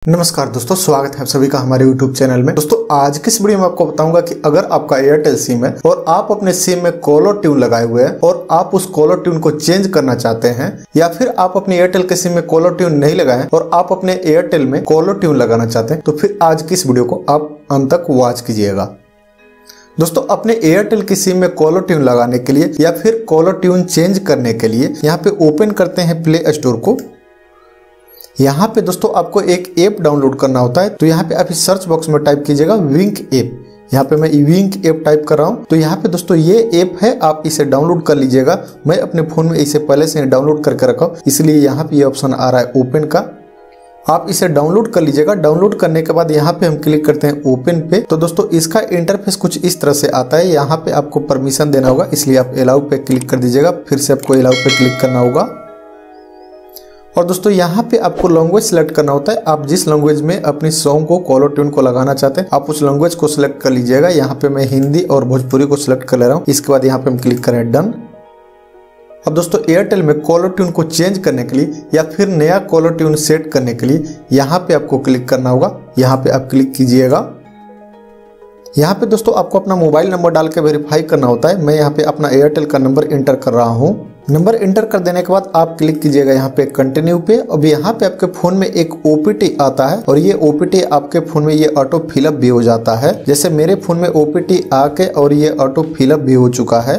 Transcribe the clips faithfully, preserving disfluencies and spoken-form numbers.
नमस्कार दोस्तों, स्वागत है आप सभी का हमारे यूट्यूब चैनल में। दोस्तों आज की इस वीडियो में आपको बताऊंगा कि अगर आपका एयरटेल सिम है और आप अपने सिम में कॉलर ट्यून लगाए हुए हैं और आप उस कॉलर ट्यून को चेंज करना चाहते हैं, या फिर आप अपने एयरटेल के सिम में कॉलर ट्यून नहीं लगाए और आप अपने एयरटेल में कॉलर ट्यून लगाना चाहते हैं, तो फिर आज की इस वीडियो को आप अंत तक वॉच कीजिएगा। दोस्तों अपने एयरटेल की सिम में कॉलर ट्यून लगाने के लिए या फिर कॉलर ट्यून चेंज करने के लिए यहाँ पे ओपन करते हैं प्ले स्टोर को। यहाँ पे दोस्तों आपको एक ऐप डाउनलोड करना होता है, तो यहाँ पे आप इस सर्च बॉक्स में टाइप कीजिएगा विंक ऐप। यहाँ पे मैं विंक ऐप टाइप कर रहा हूँ। तो यहाँ पे दोस्तों ये ऐप है, आप इसे डाउनलोड कर लीजिएगा। मैं अपने फोन में इसे पहले से डाउनलोड करके रखा हूँ, इसलिए यहाँ पे ये ऑप्शन आ रहा है ओपन का। आप इसे डाउनलोड कर लीजिएगा। डाउनलोड करने के बाद यहाँ पे हम क्लिक करते हैं ओपन पे। तो दोस्तों इसका इंटरफेस कुछ इस तरह से आता है। यहाँ पे आपको परमिशन देना होगा, इसलिए आप अलाउ पे क्लिक कर दीजिएगा। फिर से आपको अलाउ पे क्लिक करना होगा और दोस्तों यहाँ पे आपको लैंग्वेज सेलेक्ट करना होता है। आप जिस लैंग्वेज में अपनी सॉन्ग को कॉलर ट्यून को लगाना चाहते हैं, आप उस लैंग्वेज को सिलेक्ट कर लीजिएगा। यहाँ पे मैं हिंदी और भोजपुरी को सिलेक्ट कर ले रहा हूँ। इसके बाद यहाँ पे हम क्लिक करें डन। अब दोस्तों एयरटेल में कॉलर ट्यून को चेंज करने के लिए या फिर नया कॉलर ट्यून सेट करने के लिए यहाँ पे आपको क्लिक करना होगा। यहाँ पे आप क्लिक कीजिएगा। यहाँ पे दोस्तों आपको अपना मोबाइल नंबर डाल के वेरीफाई करना होता है। मैं यहाँ पे अपना एयरटेल का नंबर इंटर कर रहा हूँ। नंबर इंटर कर देने के बाद आप क्लिक कीजिएगा यहाँ पे कंटिन्यू पे। अब यहाँ पे आपके फोन में एक ओपीटी आता है और ये ओपीटी आपके फोन में ये ऑटो फिलअप भी हो जाता है। जैसे मेरे फोन में ओपीटी आके और ये ऑटो फिलअप भी हो चुका है।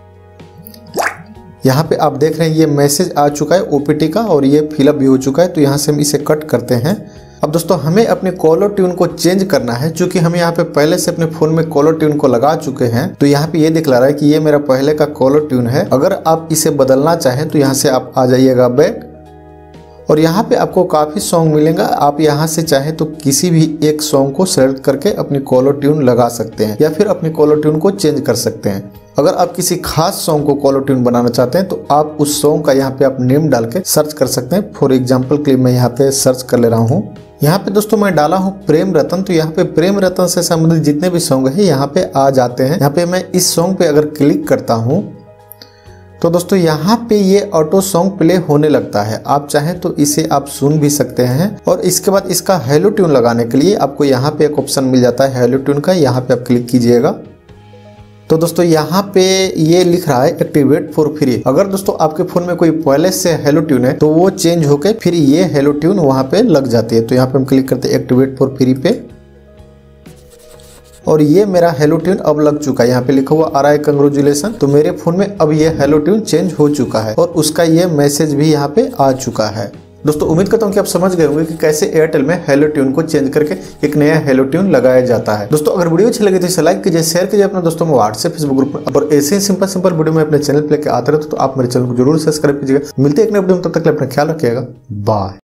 यहाँ पे आप देख रहे हैं ये मैसेज आ चुका है ओपीटी का और ये फिलअप भी हो चुका है। तो यहाँ से हम इसे कट करते हैं। अब दोस्तों हमें अपने कॉलर ट्यून को चेंज करना है, क्योंकि हम यहाँ पे पहले से अपने फोन में कॉलर ट्यून को लगा चुके हैं। तो यहाँ पे ये दिखला रहा है कि ये मेरा पहले का कॉलर ट्यून है। अगर आप इसे बदलना चाहें तो यहाँ से आप आ जाइएगा बैक और यहाँ पे आपको काफी सॉन्ग मिलेगा। आप यहाँ से चाहे तो किसी भी एक सॉन्ग को सेलेक्ट करके अपनी कॉलर ट्यून लगा सकते हैं या फिर अपनी कॉलर ट्यून को चेंज कर सकते हैं। अगर आप किसी खास सॉन्ग को कॉलर ट्यून बनाना चाहते हैं तो आप उस सॉन्ग का यहाँ पे आप नेम डाल के सर्च कर सकते हैं। फॉर एग्जाम्पल के लिए मैं यहाँ पे सर्च कर ले रहा हूँ। यहाँ पे दोस्तों मैं डाला हूँ प्रेम रतन। तो यहाँ पे प्रेम रतन से संबंधित जितने भी सॉन्ग है यहाँ पे आ जाते हैं। यहाँ पे मैं इस सॉन्ग पे अगर क्लिक करता हूँ तो दोस्तों यहाँ पे ये ऑटो सॉन्ग प्ले होने लगता है। आप चाहें तो इसे आप सुन भी सकते हैं। और इसके बाद इसका हेलो ट्यून लगाने के लिए आपको यहाँ पे एक ऑप्शन मिल जाता है हेलो ट्यून का। यहाँ पे आप क्लिक कीजिएगा। तो दोस्तों यहाँ पे ये लिख रहा है एक्टिवेट फॉर फ्री। अगर दोस्तों आपके फोन में कोई पहले से हेलो ट्यून है तो वो चेंज होके फिर ये हेलो ट्यून वहां पे लग जाती है। तो यहाँ पे हम क्लिक करते हैं एक्टिवेट फॉर फ्री पे और ये मेरा हेलो ट्यून अब लग चुका है। यहाँ पे लिखा हुआ आ रहा है कंग्रेचुलेसन। तो मेरे फोन में अब ये हेलो ट्यून चेंज हो चुका है और उसका ये मैसेज भी यहाँ पे आ चुका है। दोस्तों उम्मीद करता हूँ कि आप समझ गए होंगे कि कैसे एयरटेल में हेलो ट्यून को चेंज करके एक नया हेलो ट्यून लगाया जाता है। दोस्तों अगर वीडियो अच्छी लगे तो इसे लाइक कीजिए, शेयर कीजिए अपने दोस्तों में, व्हाट्सएप फेसबुक ग्रुप में। और ऐसे ही सिंपल सिंपल वीडियो में अपने चैनल पे लेके आते रहते तो आप मेरे चैनल को जरूर सब्सक्राइब कीजिएगा। मिलते हैं एक नए वीडियो में, तब तक अपना ख्याल रखिएगा। बाय।